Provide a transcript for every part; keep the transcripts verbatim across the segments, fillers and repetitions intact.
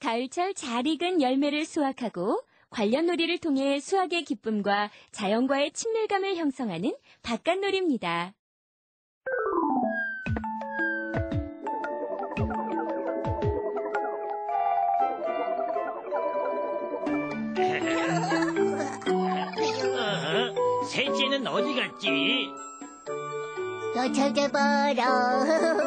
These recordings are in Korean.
가을철 잘 익은 열매를 수확하고 관련 놀이를 통해 수확의 기쁨과 자연과의 친밀감을 형성하는 바깥놀이입니다. 어? 셋째는 어디 갔지? 너 찾아봐라.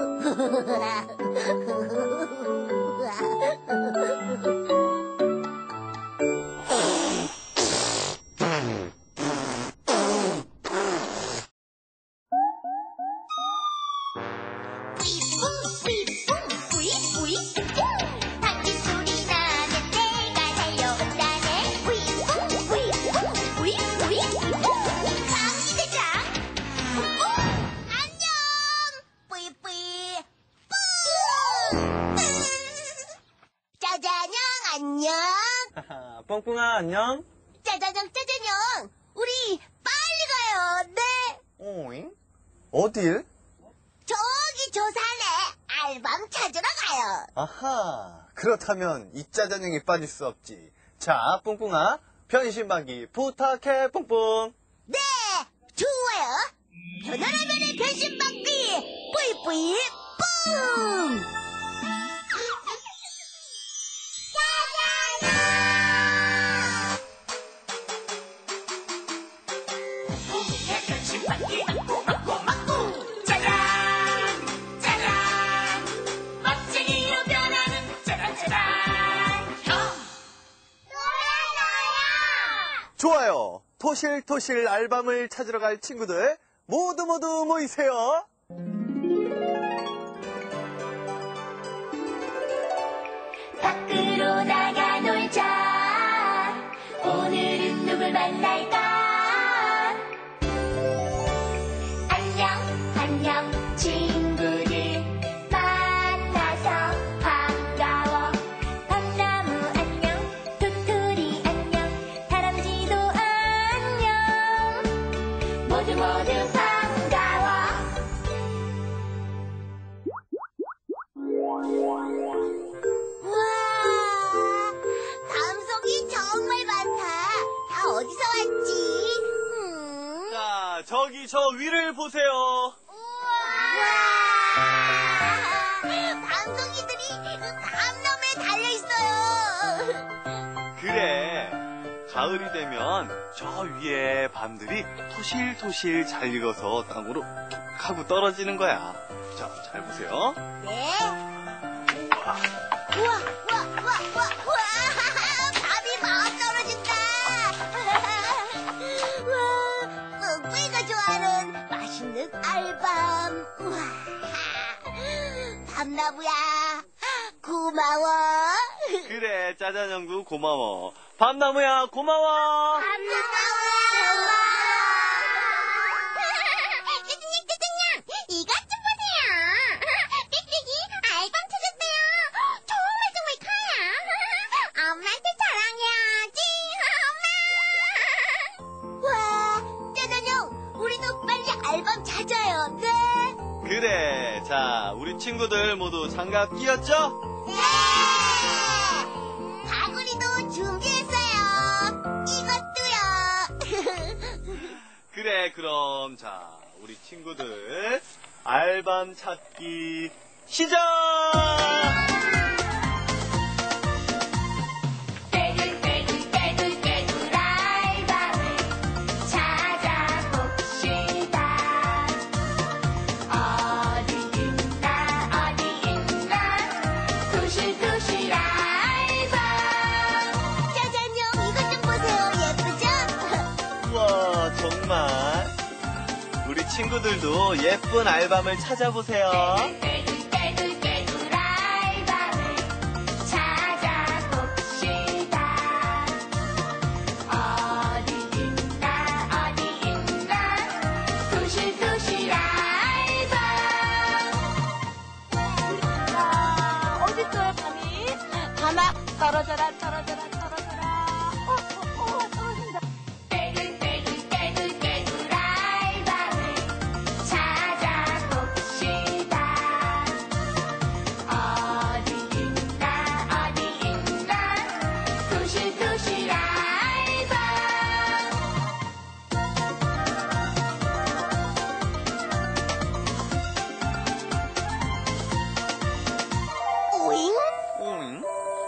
짜자냥 안녕. 뽕뽕아 안녕. 짜자냥 짜자냥 우리 빨리 가요. 네. 오잉? 어딜? 저기 저 산에 알밤 찾으러 가요. 아하, 그렇다면 이 짜장면이 빠질 수 없지. 자, 뽕뽕아, 변신방기 부탁해, 뽕뽕. 네, 좋아요. 변화라면의 변신방기 뿌이뿌이 뿡. 좋아요. 토실토실 알밤을 찾으러 갈 친구들 모두 모두 모이세요. 밖으로 나가 놀자. 오늘은 누굴 만날까? 안녕 안녕 친구들 만나서 반가워. 밤나무 안녕, 도토리 안녕, 다람쥐도 안녕. 모두 모두 반가워. 우와, 감성이 정말 많다. 다 어디서 왔지? 음. 자, 저기 저 위를 보세요. 우와, 감성이들이 감나무에 달려있어요. 그래, 가을이 되면 저 위에 밤들이 토실토실 잘 익어서 땅으로 툭 하고 떨어지는 거야. 자, 잘 보세요. 네. 우와, 우와, 우와, 우와, 우와. 밤이 막 떨어진다. 우와, 뽀뽀이가 좋아하는 맛있는 알밤. 우와, 밤나무야, 고마워. 그래, 짜장형도 고마워. 밤나무야, 고마워. 밤나무야, 고마워. 짜증냥, 짜증냥, 이것 좀 보세요. 빽빽이 알밤 찾았어요. 정말 정말 커요. 엄마한테 자랑해야지. 엄마. 와, 짜장형, 우리도 빨리 알밤 찾아요. 네. 그래, 자, 우리 친구들 모두 장갑 끼었죠? 네. 바구니도 준비했어요. 이것도요. 그래, 그럼, 자, 우리 친구들, 알밤 찾기, 시작! 떼굴 떼굴 떼굴 떼굴 알밤을 찾아봅시다. 어디 있나 어디 있나 도실도실 알밤. 짜장형, 이것 좀 보세요. 예쁘죠? 우와, 정말. 우리 친구들도 예쁜 알밤을 찾아보세요. 떼굴 떼굴 떼굴 알밤을 찾아봅시다. 어디 있나 어디 있나 도실도실 알밤. 아, 어디 있어요 밤이? 밤아 떨어져라 떨어져라 떨어져라. 어, 어, 어, 떨어진다. 떼굴 떼굴 떼굴 떼굴 알밤을 찾아봅시다.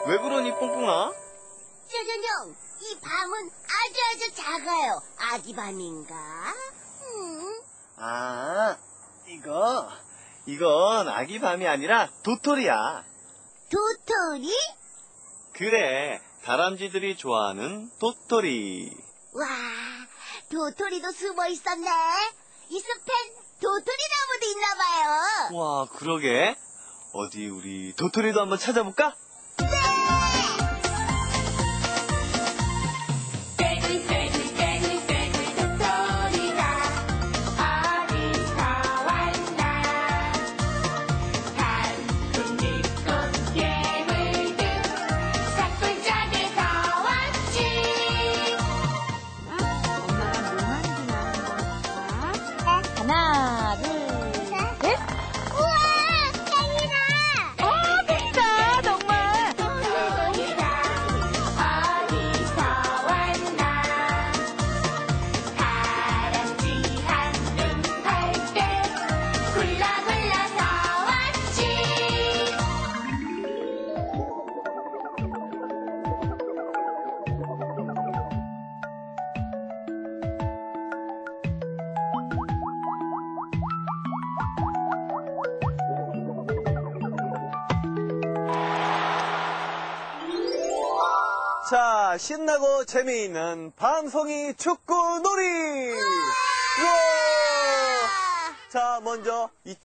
왜 그러니, 뽕뽕아? 짜잔형, 이 밤은 아주 아주 작아요. 아기 밤인가? 음. 아, 이거, 이건 아기 밤이 아니라 도토리야. 도토리? 그래, 다람쥐들이 좋아하는 도토리. 와, 도토리도 숨어 있었네. 이 숲엔 도토리 나무도 있나 봐요. 와, 그러게. 어디 우리 도토리도 한번 찾아볼까? 하나, 둘, 셋. 우와, 팽이다. 아, 진짜, 정말. 어디서 왔나? 다람쥐 한눈 팔게 굴러 굴러서 왔지. 자, 신나고 재미있는 밤송이 축구놀이! 우와! 자, 먼저 이